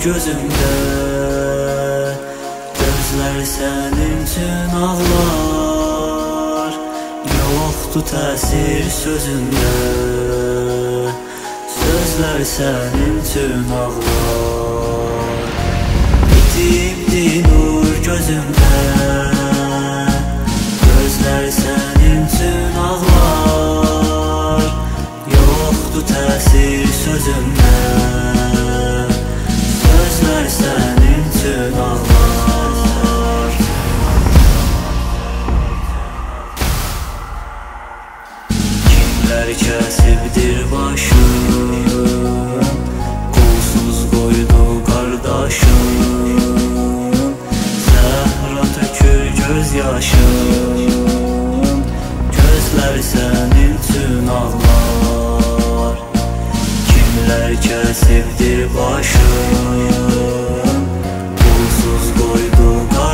gözümdə, gözlər sənin üçün ağlar. Yoxdur təsir sözündə, sözlər sənin üçün ağlar. İtibdi nur gözümdə, gözlər sənin üçün ağlar. Yoxdur təsir sözümdə, sözlər sənin üçün ağlar. Kimlər kəsibdir başım, qolsuz qoydu qardaşım. Zəhra tökür göz yaşım, gözlər sənin üçün ağlar. Kimlər kəsibdir başım, qolsuz qoydu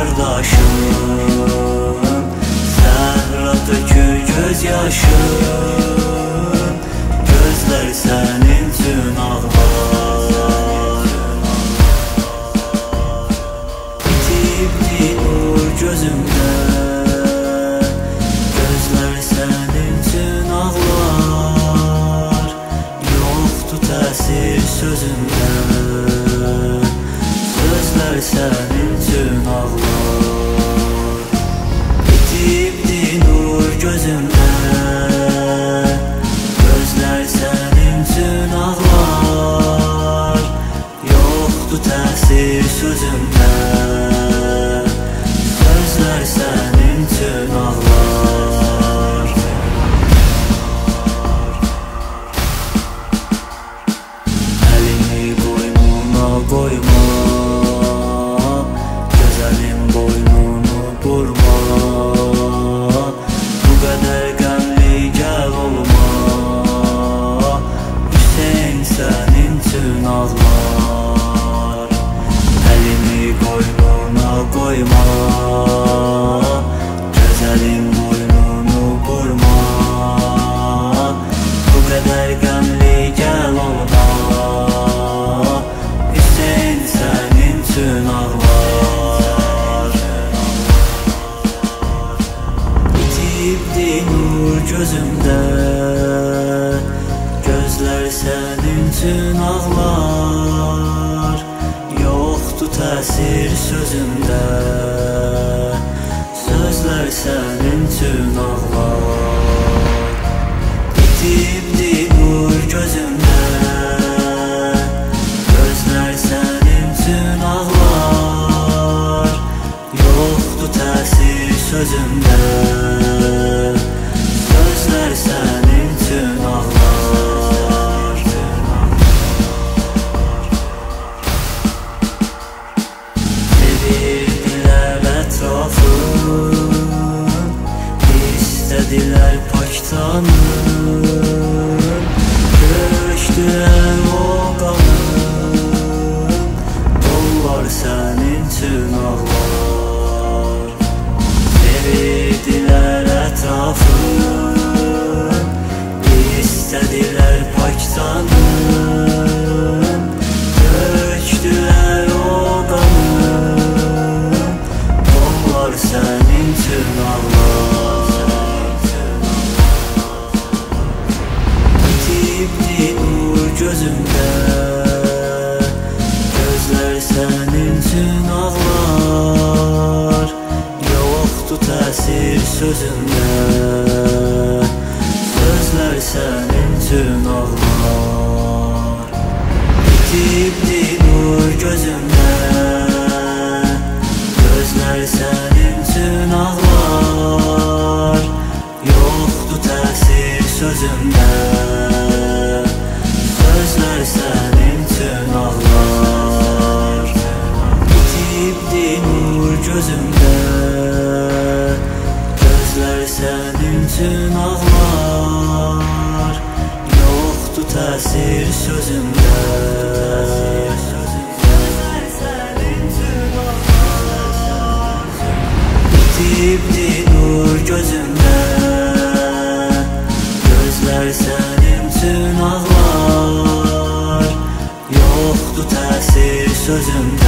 qardaşım. Zəhra tökür göz yaşım, gözlər sənin üçün ağlar. İtibdi nur gözümdə, gözlər sənin üçün ağlar. Yoxdur təsir sözündə, sözlər sənin üçün ağlar. İtibdi nur gözümdə, gözlər sənin üçün ağlar. Yoxdur təsir sözündə, sözlər sənin üçün ağlar. Əlini qoynuna qoyma, gözəlim boynunu burma. Bu qədər qəmli gəl olma, Hüseyn sənin üçün ağlar. Əlini qoynuna qoyma, gözəlim boynunu burma. Bu qədər qəmli gəl olma, Hüseyn sənin üçün ağlar. İtibdi nur gözümdə, gözlər sənin üçün ağlar. Yoxdur təsir sözündə, sözlər sənin üçün ağlar. İtibdi nur gözümdə, gözlər sənin üçün ağlar. Yoxdur təsir sözündə, sözlər sənin üçün ağlar. Sevirdilər ətrafım, istədilər pak tanım. Köşdülər o qanım, dollar sənin üçün ağlar. Sevirdilər ətrafım, istədilər pak tanım. Köşdülər o qanım, dollar sənin üçün ağlar. İtibdi nur gözümdə, gözlər sənin üçün ağlar. Yoxdur təsir sözündə, sözlər sənin üçün ağlar. İtibdi nur gözümdə, gözlər sənin üçün ağlar. Yoxdur təsir sözündə, sözlər sənin üçün ağlar. İtibdi nur gözümdə, gözlər sənin üçün ağlar. Yoxdur təsir sözündə, sözlər sənin üçün ağlar. İtibdi nur gözümdə, gözlər sənin üçün ağlar. Yoxdur təsir sözümden